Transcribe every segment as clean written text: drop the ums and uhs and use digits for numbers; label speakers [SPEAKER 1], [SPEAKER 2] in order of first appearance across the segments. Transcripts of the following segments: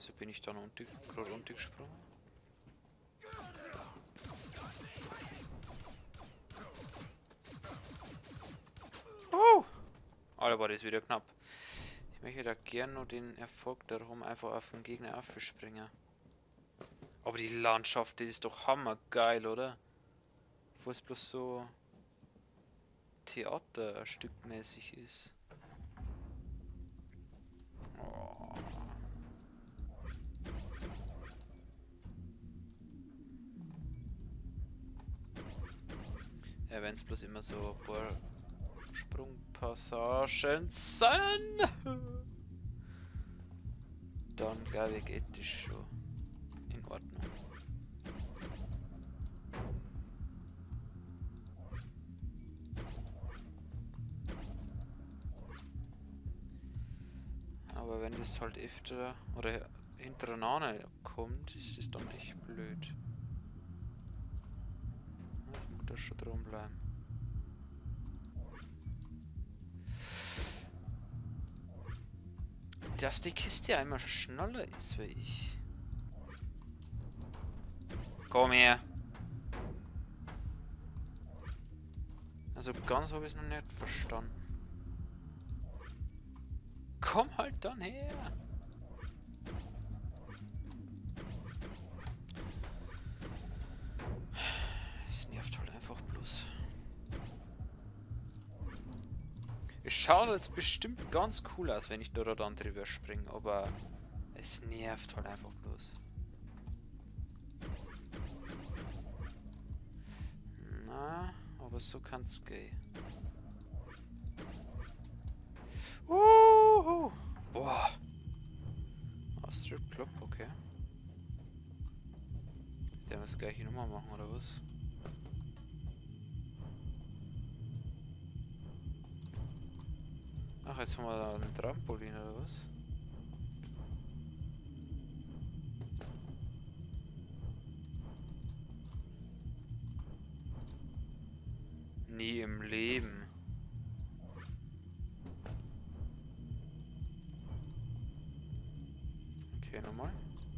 [SPEAKER 1] Wieso bin ich dann gerade runtergesprungen? Oh! Alter, war das wieder knapp. Ich möchte da gern noch den Erfolg darum einfach auf den Gegner aufspringen. Aber die Landschaft, das ist doch hammergeil, oder? Wo es bloß so theaterstückmäßig ist. Oh. Ja, wenn es bloß immer so ein paar Sprungpassagen sind, dann glaube ich geht das schon in Ordnung. Aber wenn das halt öfter oder hintereinander kommt, ist das dann echt blöd. Ich muss da schon dran bleiben. Dass die Kiste einmal schneller ist wie ich. Komm her! Also ganz habe ich es noch nicht verstanden. Komm halt dann her! Es nervt halt einfach bloß. Es schaut jetzt bestimmt ganz cool aus, wenn ich da dann drüber springe, aber es nervt halt einfach bloß. Na, aber so kann's gehen. Boah! Strip Club, okay. Der muss gleich die Nummer machen, oder was? Ach, jetzt haben wir da einen Trampolin, oder was? Nie im Leben. Okay, nochmal.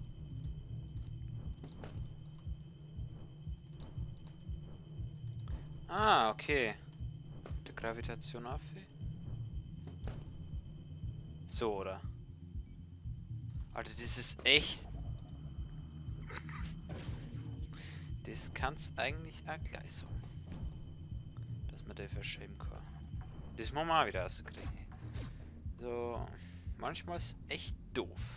[SPEAKER 1] Ah, okay. Die Gravitation auf. So, oder? Alter, das ist echt... Das kann's eigentlich auch gleich so. Dass man den verschieben kann. Das muss man auch wieder rauskriegen. So, manchmal ist echt doof.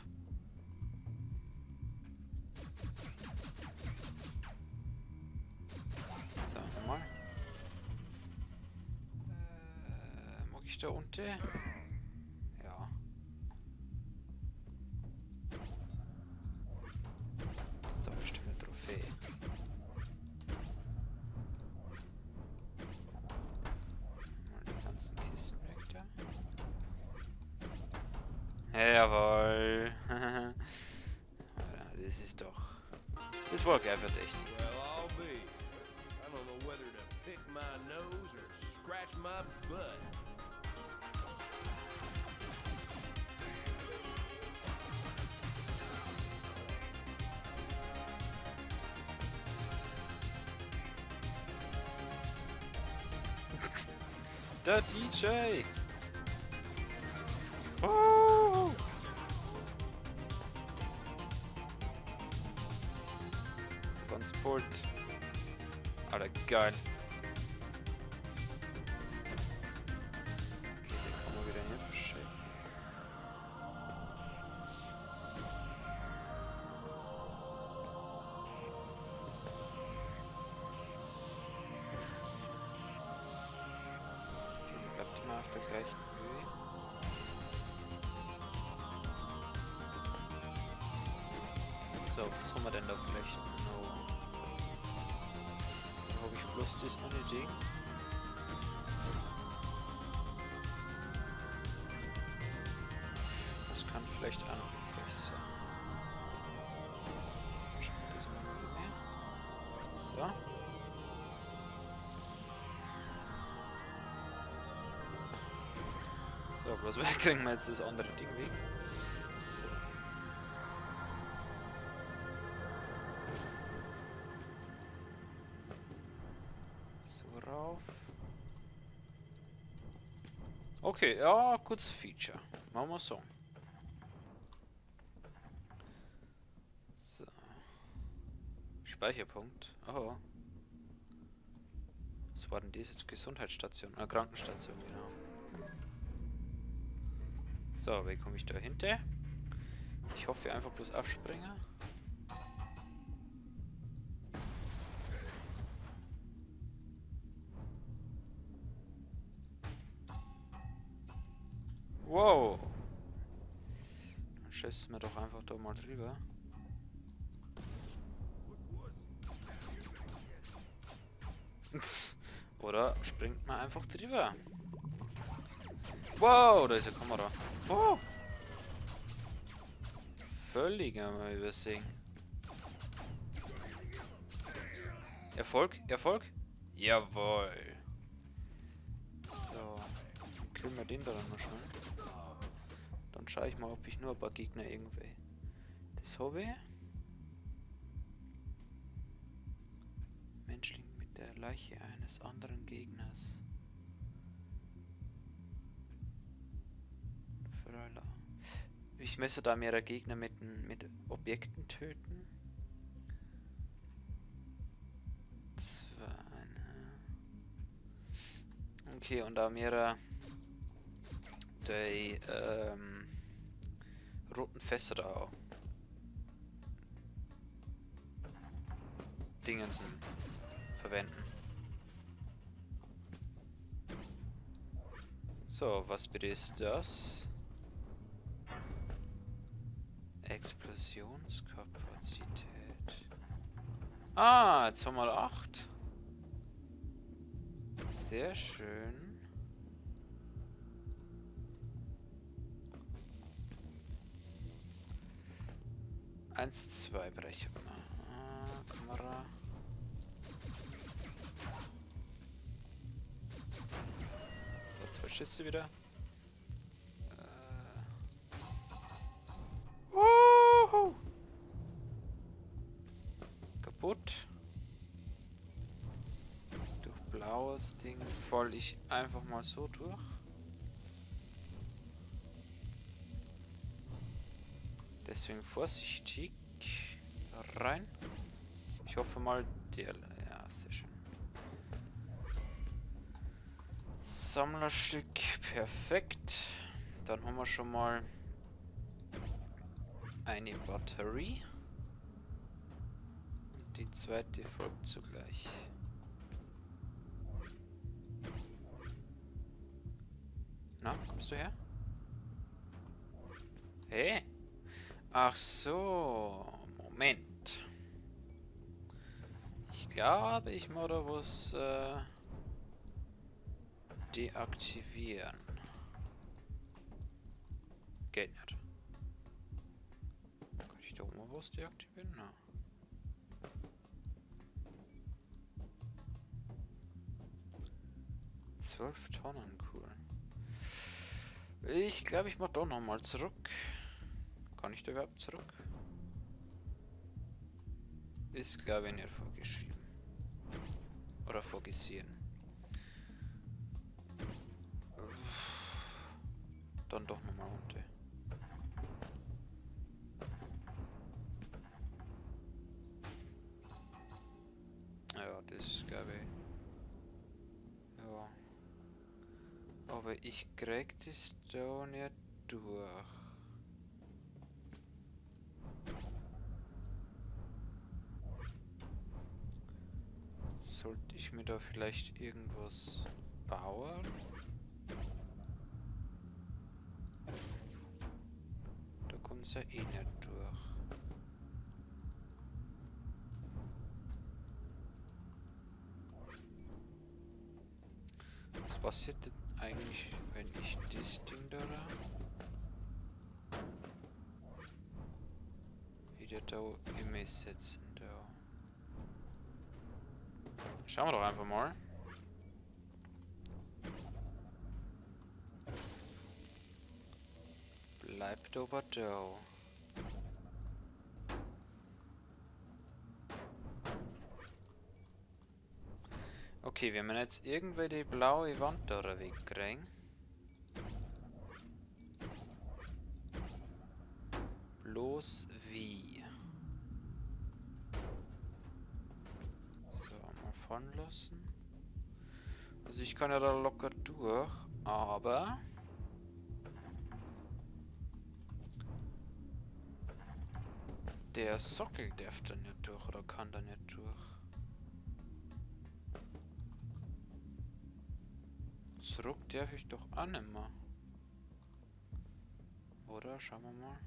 [SPEAKER 1] So, nochmal. Mag ich da unten? Ja. So, bestimmt eine Trophäe. Mal die ganzen Kisten weg da. Jawohl. Das ist doch... Das war gleich verdächtig.
[SPEAKER 2] Well, I'll be. I don't know whether to pick my nose or scratch my butt.
[SPEAKER 1] Der DJ! Oh! Transport. Alter, geil. Okay, den kann man wieder hier verschieben. Okay, der bleibt immer auf der gleichen Höhe. So, was haben wir denn da vielleicht noch? Da habe ich bloß das eine Ding. Das kann vielleicht auch noch hilfreich sein. Schauen wir das mal mehr. So. So, bloß weg kriegen wir jetzt das andere Ding weg. So. Okay, ja, gutes Feature. Machen wir so. So. Speicherpunkt. Oh. Was war denn das jetzt? Gesundheitsstation? Krankenstation, genau. So, wie komme ich da hinter? Ich hoffe einfach bloß aufspringen. Wow. Dann schießen wir doch einfach da mal drüber. Oder springt man einfach drüber. Wow, da ist eine Kamera. Oh. Völlig einmal übersehen. Erfolg, Erfolg. Jawohl. So. Killen wir den da dann noch schnell. Dann schaue ich mal, ob ich nur ein paar Gegner irgendwie. Das habe ich. Menschling mit der Leiche eines anderen Gegners. Fräuler. Ich messe da mehrere Gegner mit Objekten töten. Okay, und da mehrere die roten Fässer da auch. Dingensen verwenden. So, was bitte ist das? Explosionskapazität. Ah, jetzt haben wir 8. Sehr schön. Eins, zwei brechen wir. Kamera. So, 2 Schüsse wieder. Kaputt. Durch blaues Ding fall ich einfach mal so durch. Deswegen vorsichtig rein. Ich hoffe mal, der... Ja, sehr schön. Sammlerstück, perfekt. Dann haben wir schon mal eine Batterie. Und die zweite folgt zugleich. Na, kommst du her? Hey! Ach so, Moment. Ich glaube, ich muss da was deaktivieren. Geht nicht. Kann ich da oben was deaktivieren? Na. Zwölf Tonnen, cool. Ich glaube, ich mache doch nochmal zurück. Kann ich da überhaupt zurück? Ist, glaube ich, nicht vorgeschrieben. Oder vorgesehen. Dann doch nochmal runter. Ja, das glaube ich. Ja. Aber ich krieg das da nicht durch. Sollte ich mir da vielleicht irgendwas bauen? Da kommt es ja eh nicht durch. Was passiert denn eigentlich, wenn ich das Ding da wieder da immer setzen da? Schauen wir doch einfach mal. Bleibt aber da. Okay, wenn wir jetzt irgendwie die blaue Wand da wegkriegen. bloß wie. So, mal fahren lassen. Also ich kann ja da locker durch, aber... Der Sockel darf da nicht durch oder kann da nicht durch. Zurück darf ich doch auch nicht mehr. Oder? Schauen wir mal.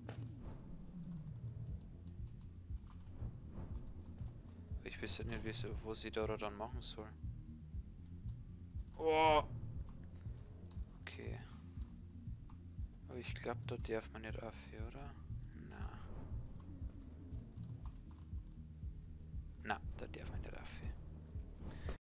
[SPEAKER 1] Ich weiß ja nicht, wo sie da dann machen soll. Oh! Okay. Aber ich glaube, da darf man nicht auf, oder?